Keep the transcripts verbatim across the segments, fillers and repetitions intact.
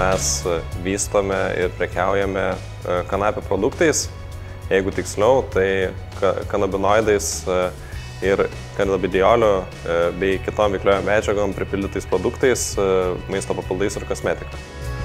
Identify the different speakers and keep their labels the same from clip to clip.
Speaker 1: mes vystome ir prekiaujame kanapių produktais, jeigu tiksliau, tai kanabinoidais ir kanabidioliu bei kitom veikliojom medžiagom pripildytais produktais, maisto papildais ir kosmetika.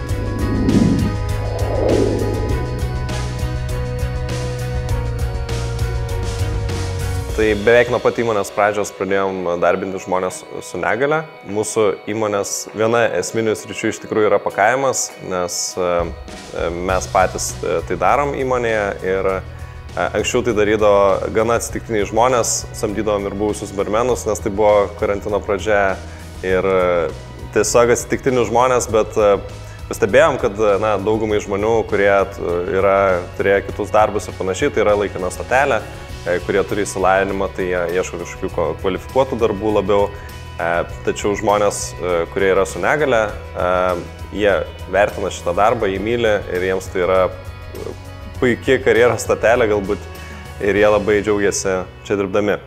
Speaker 1: Tai beveik nuo pat įmonės pradžios pradėjom darbinti žmonės su negale. Mūsų įmonės viena esminių sričių iš tikrųjų yra pakavimas, nes mes patys tai darom įmonėje ir anksčiau tai darydavo gana atsitiktiniai žmonės, samdydavom ir buvusius barmenus, nes tai buvo karantino pradžia ir tiesiog atsitiktinių žmonės, bet pastebėjom, kad na, daugumai žmonių, kurie yra turėję kitus darbus ir panašiai, tai yra laikina stotelė, kurie turi įsilavinimą, tai jie ieško kažkokių kvalifikuotų darbų labiau. Tačiau žmonės, kurie yra su negale, jie vertina šitą darbą, jį myli ir jiems tai yra puikiai karjeros stotelė galbūt ir jie labai džiaugiasi čia dirbdami.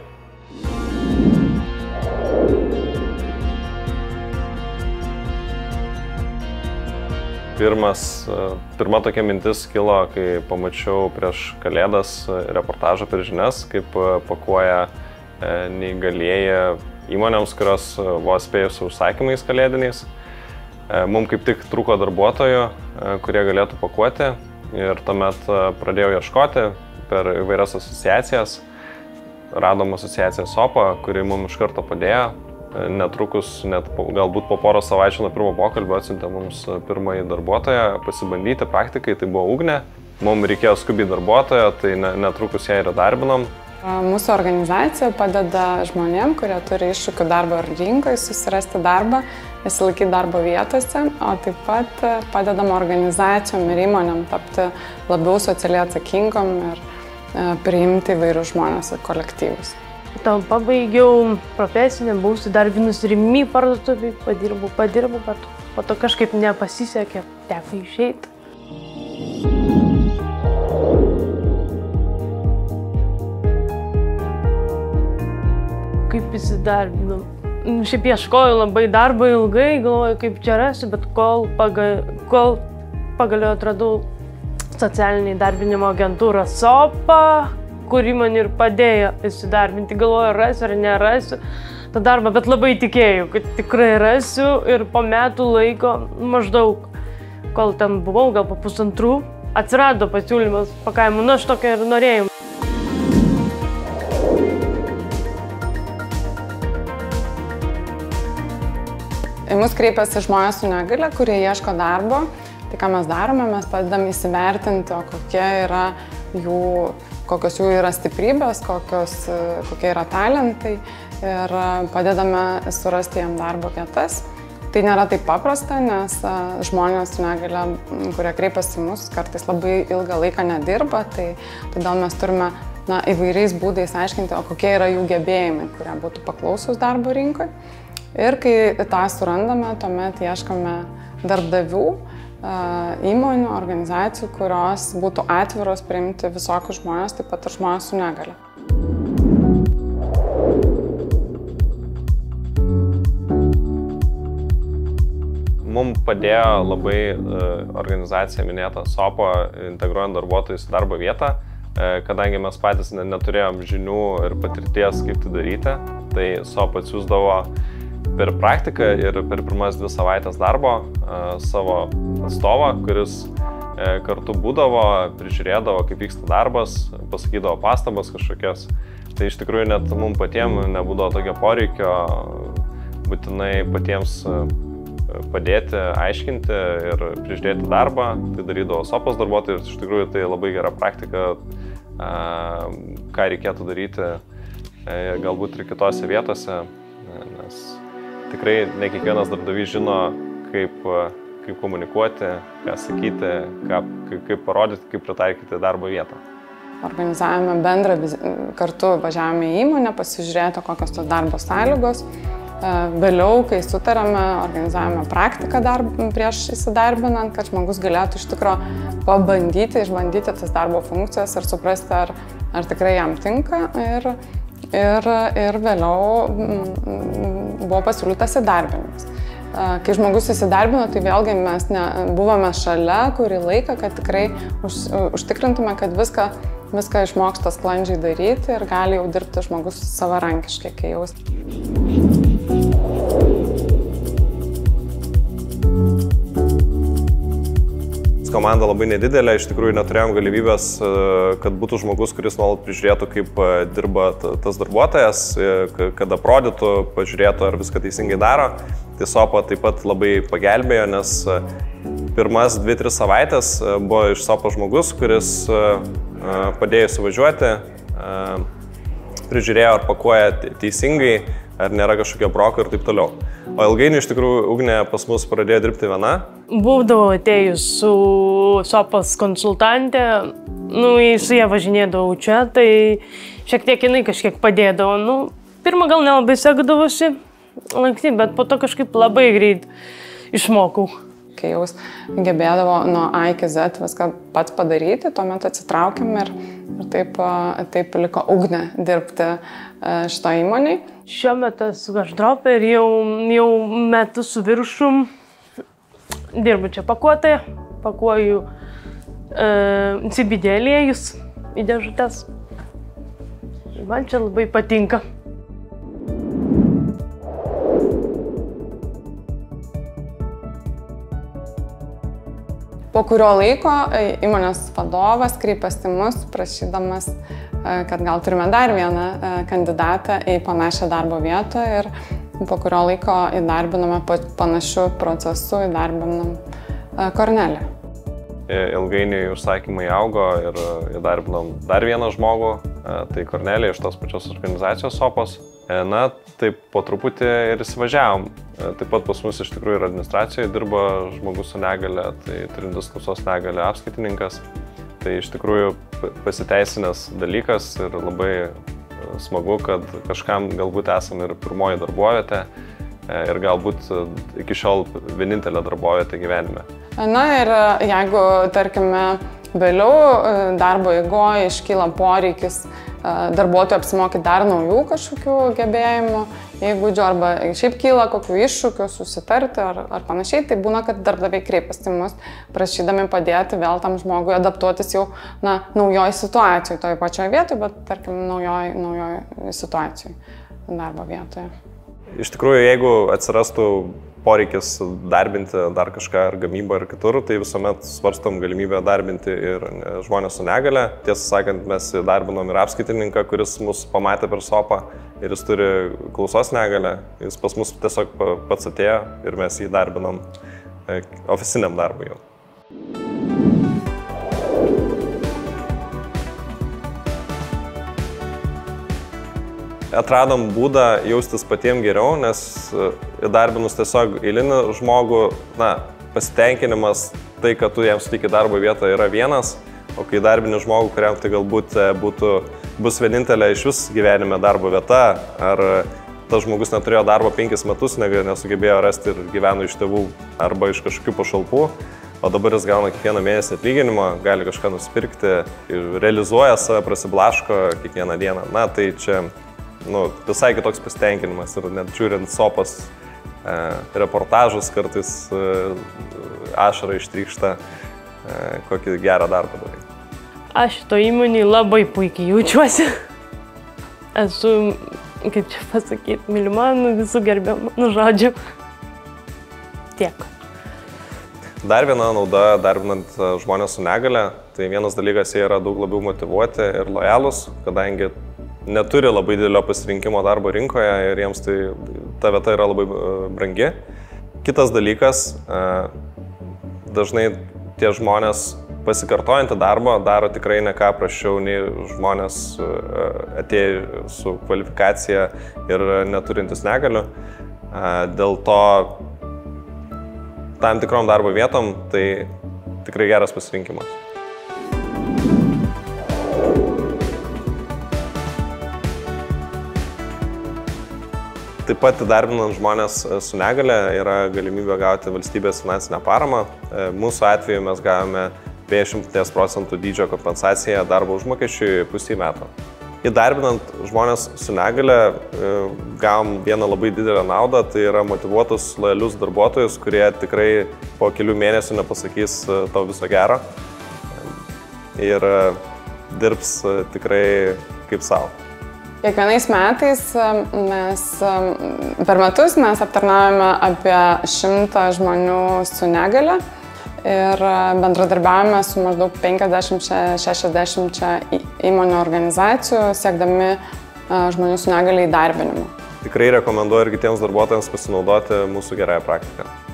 Speaker 1: Pirmas, pirma tokia mintis kilo, kai pamačiau prieš Kalėdas reportažą per žinias, kaip pakuoja neįgalieji įmonėms, kurios vos spėjo su užsakymais kalėdiniais. Mums kaip tik trūko darbuotojų, kurie galėtų pakuoti ir tuomet pradėjau ieškoti per įvairias asociacijas. Radom asociaciją SOPA, kuri mums iš karto padėjo. Netrukus, net galbūt po poros savaičių nuo pirmo pokalbio atsiuntė mums pirmąjį darbuotoją pasibandyti praktikai, tai buvo Ugnė. Mums reikėjo skubiai darbuotojo, tai netrukus ją ir įdarbinom.
Speaker 2: Mūsų organizacija padeda žmonėm, kurie turi iššūkių darbo rinkoje, susirasti darbą, išsilaikyti darbo vietose, o taip pat padedam organizacijom ir įmonėm tapti labiau socialiai atsakingom ir priimti įvairius žmonės ir kolektyvus.
Speaker 3: Tam pabaigiau profesinę, buvau įsidarbinus Rimi parduotuvėj, padirbau, padirbau, bet po to kažkaip nepasisekė, teko išeiti. Kaip įsidarbinau? Šiaip ieškojau labai darbo ilgai, galvoju, kaip čia rasiu, bet kol, paga, kol pagaliau atradau socialinį darbinimo agentūrą SOPA, kuri man ir padėjo įsidarbinti, galvoju, rasiu ar nerasiu tą darbą, bet labai tikėjau, kad tikrai rasiu ir po metų laiko maždaug, kol ten buvau, gal po pusantrų, atsirado pasiūlymas pakavimų, nu aš tokia ir norėjau.
Speaker 2: Į mus kreipiasi žmonės su negale, kurie ieško darbo. Tai ką mes darome, mes padedam įsivertinti, o kokie yra jų kokios jų yra stiprybės, kokios, kokie yra talentai ir padedame surasti jam darbo vietas. Tai nėra taip paprasta, nes žmonės su negale, kurie kreipiasi į mus, kartais labai ilgą laiką nedirba, tai todėl mes turime na, įvairiais būdais aiškinti, o kokie yra jų gebėjimai, kurie būtų paklausus darbo rinkoje. Ir kai tą surandame, tuomet ieškome darbdavių, įmonių, organizacijų, kurios būtų atviros priimti visokius žmonės, taip pat ir žmonės su negale.
Speaker 1: Mums padėjo labai organizacija minėta SOPA, integruojant darbuotojus į darbo vietą, kadangi mes patys neturėjom žinių ir patirties, kaip tai daryti, tai SOPA atsiųsdavo per praktiką ir per pirmas dvi savaitės darbo savo atstovą, kuris kartu būdavo, prižiūrėdavo, kaip vyksta darbas, pasakydavo pastabas kažkokias. Tai iš tikrųjų net mums patiems nebūdavo tokio poreikio būtinai patiems padėti, aiškinti ir prižiūrėti darbą. Tai darydavo SOPAs darbuotojai ir iš tikrųjų tai labai gera praktika, ką reikėtų daryti galbūt ir kitose vietose, nes tikrai ne kiekvienas darbdavys žino, kaip, kaip komunikuoti, ką sakyti, ką, kaip parodyti, kaip pritaikyti darbo vietą.
Speaker 2: Organizavome bendrą, kartu važiavome į įmonę, pasižiūrėti, kokios tos darbo sąlygos. Vėliau, kai sutarėme, organizavome praktiką darb, prieš įsidarbinant, kad žmogus galėtų iš tikro pabandyti, išbandyti tas darbo funkcijas ir suprasti, ar, ar tikrai jam tinka. Ir, ir, ir vėliau buvo pasiūlytas įdarbinimas. Kai žmogus įsidarbino, tai vėlgi mes ne, buvome šalia kurį laiką, kad tikrai už, užtikrintume, kad viską, viską išmoksta sklandžiai daryti ir gali jau dirbti žmogus savarankiškai, kai jau.
Speaker 1: Komanda labai nedidelė, iš tikrųjų neturėjom galimybės, kad būtų žmogus, kuris nuolat prižiūrėtų, kaip dirba tas darbuotojas, kad aprodytų, pažiūrėtų, ar viską teisingai daro. Tai Sopa taip pat labai pagelbėjo, nes pirmas dvi tris savaitės buvo iš Sopo žmogus, kuris padėjo suvažiuoti, prižiūrėjo, ar pakuoja teisingai, ar nėra kažkokie broko ir taip toliau. O ilgainiui iš tikrųjų Ugnė pas mus pradėjo dirbti viena.
Speaker 3: Būdavo atėjus su Sopos konsultantė, nu, su ją važinėdavau čia, tai šiek tiek jinai kažkiek padėdavo. Nu, pirmą gal nelabai sekdavosi lankti, bet po to kažkaip labai greit išmokau.
Speaker 2: Kai jau gebėdavo nuo A iki Z viską pats padaryti, tuomet atsitraukėm ir, ir taip, taip liko Ugnė dirbti šito įmonėj.
Speaker 3: Šiuo metu esu Gašdropė ir jau, jau metus su viršum dirbu čia pakuotoje, pakuoju e, C B D aliejus į dėžutes. Man čia labai patinka.
Speaker 2: Po kurio laiko įmonės vadovas kreipėsi į mus, prašydamas, kad gal turime dar vieną kandidatą į panašią darbo vietą ir po kurio laiko įdarbinome panašių procesų, įdarbinom Korneliją.
Speaker 1: Ilgainiui užsakymai augo ir įdarbinom dar vieną žmogų, tai Kornelija iš tos pačios organizacijos Sopos. Na, taip po truputį ir įsivažiavom. Taip pat pas mus iš tikrųjų ir administracijoje dirba žmogus su negale, tai turintis klausos negalę apskaitininkas. Tai iš tikrųjų pasiteisinęs dalykas ir labai smagu, kad kažkam galbūt esame ir pirmoji darbovietė ir galbūt iki šiol vienintelė darbovietė gyvenime.
Speaker 2: Na ir jeigu, tarkime, vėliau darbo eigoje iškyla poreikis darbuotojų apsimokyti dar naujų kažkokių gebėjimų, įgūdžių arba šiaip kyla kokių iššūkių susitarti ar, ar panašiai, tai būna, kad darbdaviai kreipiasi į mus, prašydami padėti vėl tam žmogui adaptuotis jau na, naujoj situacijoj, toj pačioj vietoj, bet tarkim naujoj, naujoj situacijoj darbo vietoje.
Speaker 1: Iš tikrųjų, jeigu atsirastų poreikis darbinti dar kažką ar gamybą ar kitur, tai visuomet svarstom galimybę darbinti ir žmonės su negale. Tiesą sakant, mes darbinom ir apskaitininką, kuris mus pamatė per Sopą ir jis turi klausos negalę. Jis pas mus tiesiog pats atėjo ir mes jį darbinom oficiniam darbui jau. Atradom būdą jaustis patiems geriau, nes įdarbinus tiesiog eilinį žmogų, na, pasitenkinimas tai, kad tu jam suteiki darbo vietą yra vienas, o kai įdarbini žmogų, kuriam tai galbūt būtų, bus vienintelė iš vis gyvenime darbo vieta, ar tas žmogus neturėjo darbo penkis metus, nesugebėjo rasti ir gyveno iš tėvų arba iš kažkokių pašalpų, o dabar jis gauna kiekvieną mėnesį atlyginimą, gali kažką nusipirkti, realizuoja save, prasiblaško kiekvieną dieną. Na, tai čia nu, visai kitoks pasitenkinimas ir net žiūrint Sopos e, reportažus kartais e, ašara ištrykšta, e, kokį gerą darbą darai.
Speaker 3: Aš šito įmonėje labai puikiai jaučiuosi. Esu, kaip čia pasakyti, mylima, nu, visų gerbiama, nu žodžiu. Tiek.
Speaker 1: Dar viena nauda darbinant žmonės su negale, tai vienas dalykas, jie yra daug labiau motyvuoti ir lojalūs, kadangi neturi labai didelio pasirinkimo darbo rinkoje ir jiems tai, ta vieta yra labai brangi. Kitas dalykas, dažnai tie žmonės pasikartojantį darbą daro tikrai ne ką prasčiau nei žmonės atėję su kvalifikacija ir neturintis negalių. Dėl to tam tikrom darbo vietom tai tikrai geras pasirinkimas. Taip pat įdarbinant žmonės su negale yra galimybė gauti valstybės finansinę paramą. Mūsų atveju mes gavome penkiasdešimt procentų dydžio kompensaciją darbo užmokesčiui pusį metų. įdarbinant žmonės su negale gavom vieną labai didelę naudą, tai yra motyvuotus, lojalius darbuotojus, kurie tikrai po kelių mėnesių nepasakys tau viso gero ir dirbs tikrai kaip savo.
Speaker 2: Kiekvienais metais mes, per metus mes aptarnaujame apie šimtą žmonių su negale ir bendradarbiavame su maždaug penkiasdešimt šešiasdešimt įmonių organizacijų, siekdami žmonių su negale įdarbinimo.
Speaker 1: Tikrai rekomenduoju ir kitiems darbuotojams pasinaudoti mūsų gerąją praktiką.